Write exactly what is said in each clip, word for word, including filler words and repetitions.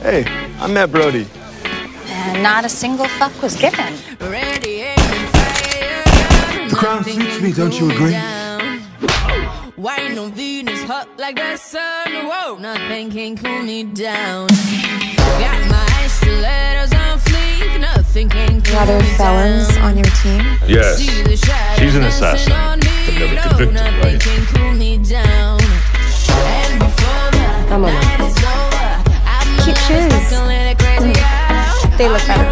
Hey, I met Brody. And not a single fuck was given. The crown suits me, don't you agree? Wine on Venus, hot like the sun. Whoa, nothing can cool me down. Got my stilettos on fleek, nothing can cool Other me felons down. on your team? Yes, she's an assassin, but never convicted, right? I'm on it. Cute shoes. Mm. They look better.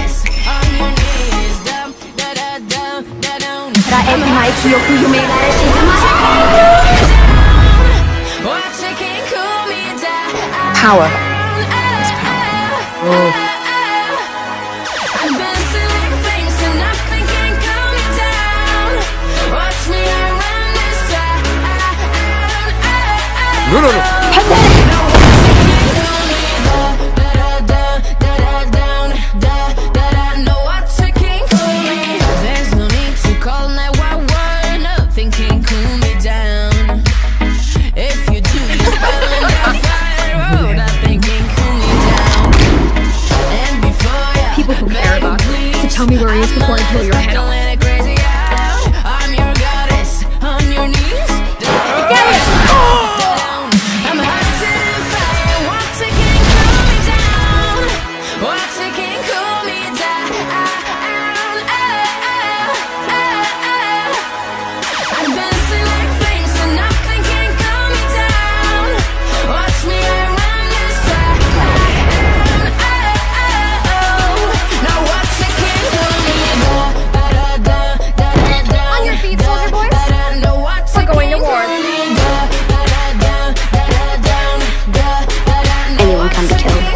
Power. It's power. Oh. No, no, no. There's no need to call nine one one. Nothing can cool me down. If you do, you're spelling that fire. Oh, nothing can cool me down. And before you People who care about him. So tell me where he is before I blow your head off. I'm your goddess on your knees. Get it! I'm hot to the fire. What can cool me down? What can cool me down? I'm dancing like flames and nothing can cool me down. Watch me, I run this track. Now what can cool me down? On your feet, soldier boys. We're going to war. Anyone come to kill me?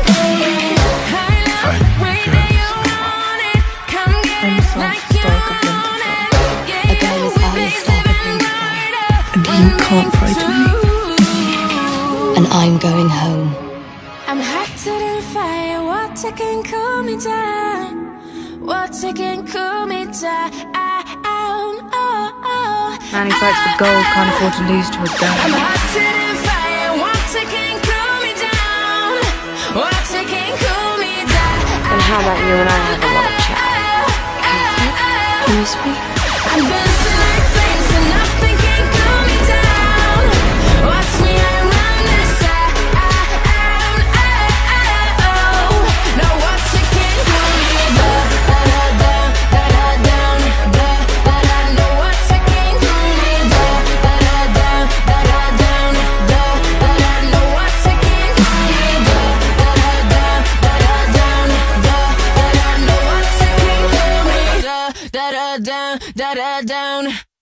I'm so stark of winter. A guy with eyes stark of winter. And you can't frighten me. And I'm going home. I'm hot to the fire. What can cool me down? What can cool me down? Man who fights for gold can't afford to lose to a I'm gun. hot to the fire. What can cool me down? What can cool me down? And how about you and I have a little chat? Can you speak? I'm dancing like flames and nothing can cool me down. Watch me, I run this town. Now what can cool me down? Know what can cool me down? Know what can cool me down? Know what can cool me down? Da da down, da da down.